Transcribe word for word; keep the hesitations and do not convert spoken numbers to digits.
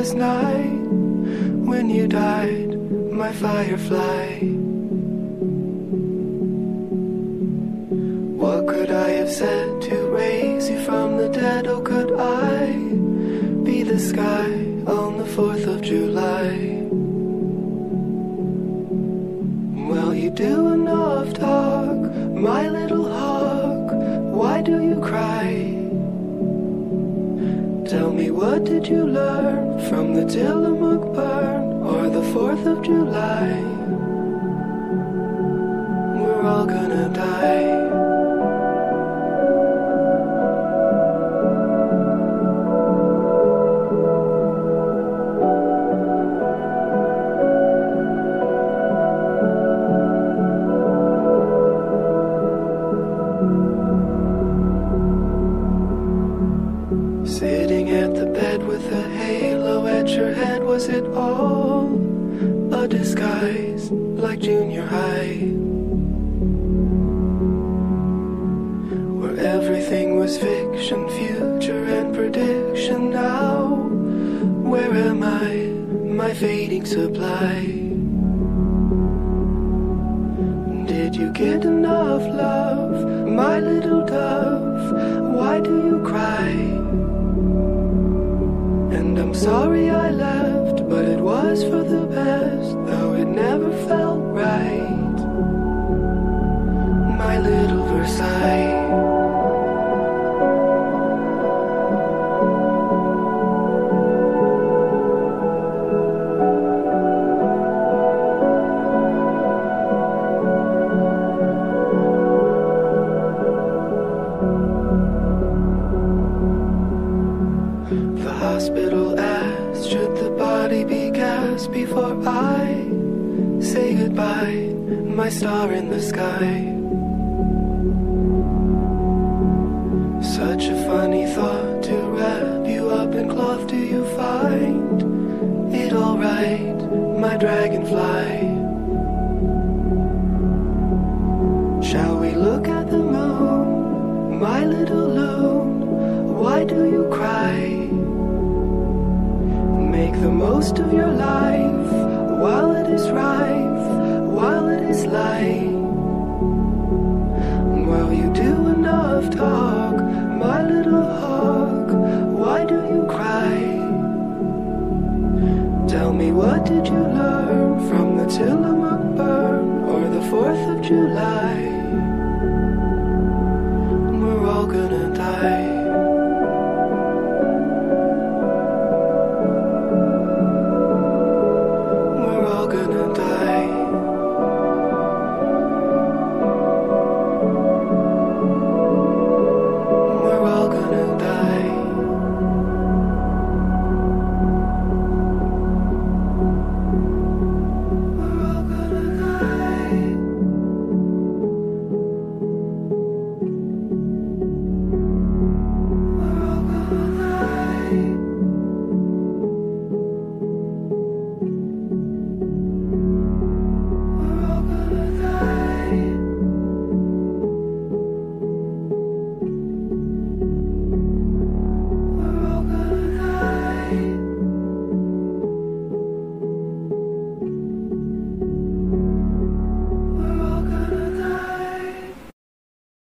sleepless night when you died, my firefly. What could I have said to raise you from the dead? Oh, could I be the sky on the fourth of July? Well, you do enough talk, my little hawk. Why do you cry? Tell me, what did you learn from the Tillamook burn or the fourth of July? We're all gonna die. Sitting at the bed with a halo at your head, was it all a disguise like junior high? Where everything was fiction, future and prediction. Now, where am I, my fading supply? Did you get enough love, my little dove? Why do you cry? And I'm sorry I left, but it was for the best, though it never felt right. My little Versailles. The hospital asked, should the body be cast before I say goodbye, my star in the sky? Such a funny thought to wrap you up in cloth. Do you find it alright, my dragonfly? Shall we look at the moon, my little loon? Why do you cry? Make the most of your life while it is rife, while it is light. Well, you do enough talk, my little hawk. Why do you cry? Tell me, what did you learn from the Tillamook burn or the fourth of July?